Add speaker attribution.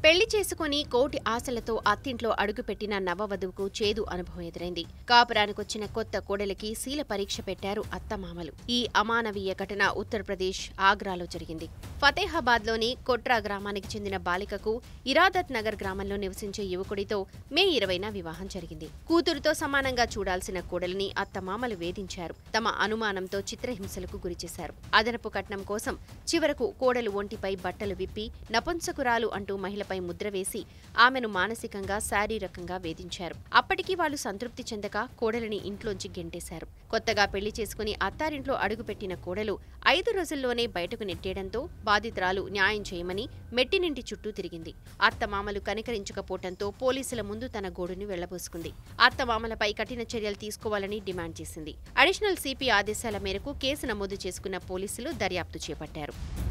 Speaker 1: పెళ్లి చేసుకుని కోటి ఆశలతో అత్తింట్లో అడుగుపెట్టిన నవవధువుకు చేదు అనుభవం ఎదురైంది. కాపురానికొచ్చిన కొత్త కోడలికి శీల పరీక్ష పెట్టారు అత్తమామలు. ఈ అమానవీయ ఘటన ఉత్తరప్రదేశ్ ఆగ్రాలో జరిగింది. ఫతేహాబాద్లోని కొట్రా గ్రామానికి చెందిన బాలికకు ఇరాదత్ నగర్ గ్రామంలో నివసించే యువకుడితో మే 20న వివాహం జరిగింది. కూతురుతో సమానంగా చూడాల్సిన కోడలిని అత్తమామలు వేధించారు. తమ అనుమానంతో చిత్రహింసలకు గురిచేశారు. అదనపు కట్నం కోసం చివరకు కోడలు ఒంటిపై బట్టలు విప్పి నపుంసకురాలు అంటూ మహిళపై ముద్ర వేసి ఆమెను మానసికంగా శారీరకంగా వేధించారు. అప్పటికీ వాళ్లు సంతృప్తి చెందక కోడలిని ఇంట్లోంచి గెంటేశారు. కొత్తగా పెళ్లి చేసుకుని అత్తారింట్లో అడుగుపెట్టిన కోడలు 5 రోజుల్లోనే బయటకు నెట్టేయడంతో బాధితురాలు న్యాయం చేయమని మెట్టినింటి చుట్టూ తిరిగింది. అత్తమామలు కనికరించకపోవడంతో పోలీసుల ముందు తన గోడుని వెళ్లబోసుకుంది. అత్తమామలపై కఠిన చర్యలు తీసుకోవాలని డిమాండ్ చేసింది. అడిషనల్ సిపి ఆదేశాల మేరకు కేసు నమోదు చేసుకున్న పోలీసులు దర్యాప్తు చేపట్టారు.